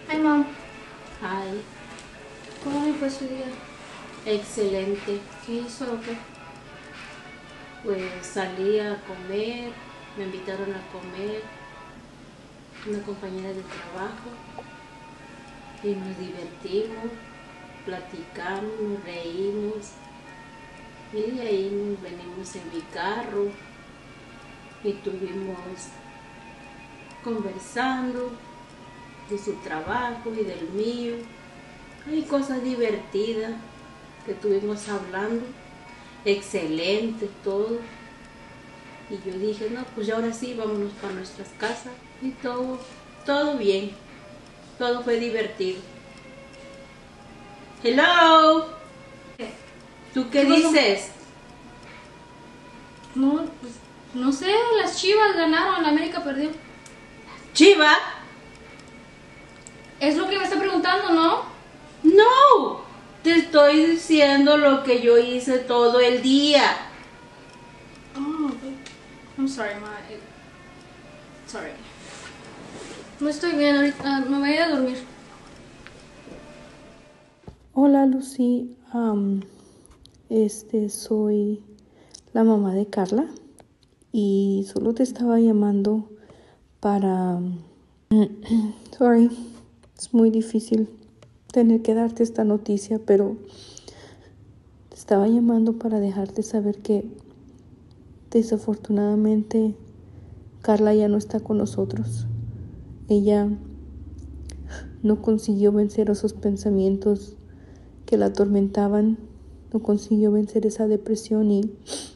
Hi, Mom. Ay, ¿Cómo me fue su día? excelente. ¿Qué hizo o qué? Pues salí a comer, me invitaron a comer, una compañera de trabajo, y nos divertimos, platicamos, nos reímos, y de ahí nos venimos en mi carro y estuvimos conversando de su trabajo y del mío. Hay cosas divertidas que estuvimos hablando, excelente todo. Y yo dije, no, pues ya ahora sí, vámonos para nuestras casas. Y todo bien, todo fue divertido. Hello, ¿tú qué ¿Qué pasó? dices? No, pues, no sé, las Chivas ganaron, la América perdió. Chiva, Es lo que me está preguntando, ¿no? no, te estoy diciendo lo que yo hice todo el día. Oh, I'm sorry, Ma. Sorry. No estoy bien ahorita, me voy a ir a dormir. Hola Lucy, soy la mamá de Carla y solo te estaba llamando para... Sorry, es muy difícil tener que darte esta noticia, pero te estaba llamando para dejarte saber que desafortunadamente Carla ya no está con nosotros. Ella no consiguió vencer esos pensamientos que la atormentaban, no consiguió vencer esa depresión y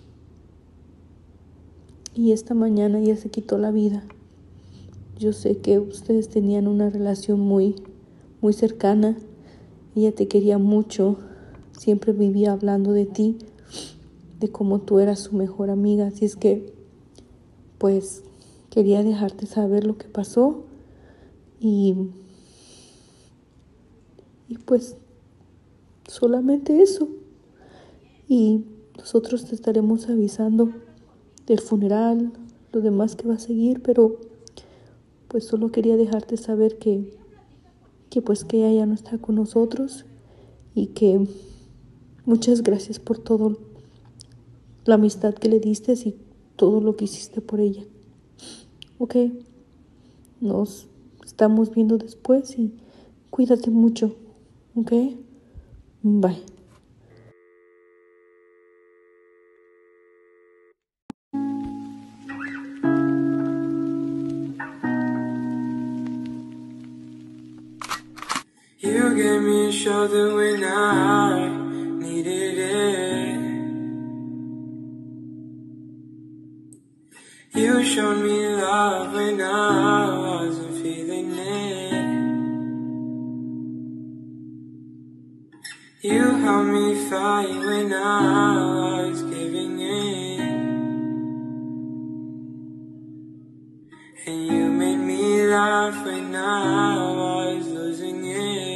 esta mañana ya se quitó la vida. Yo sé que ustedes tenían una relación muy cercana. Ella te quería mucho, siempre vivía hablando de ti, de cómo tú eras su mejor amiga. Así es que, pues, quería dejarte saber lo que pasó y pues, solamente eso. Y nosotros te estaremos avisando del funeral, lo demás que va a seguir, pero pues solo quería dejarte saber que pues que ella ya no está con nosotros y que muchas gracias por todo, la amistad que le diste y todo lo que hiciste por ella. Ok, nos estamos viendo después y cuídate mucho. Ok, bye. You gave me a shoulder when I needed it. You showed me love when I wasn't feeling it. You helped me fight when I was giving in. And you made me laugh when I was losing it.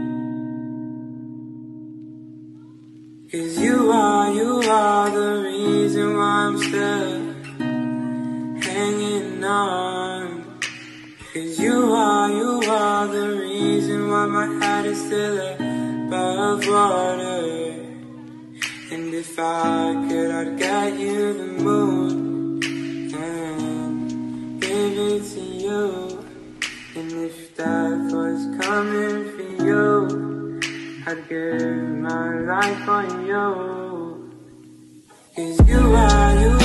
'Cause you are the reason why I'm still hanging on. 'Cause you are the reason why my head is still above water. And if I could, I'd get you the moon and give it to you. And if death was coming for you, I'd give my life on you. 'Cause you are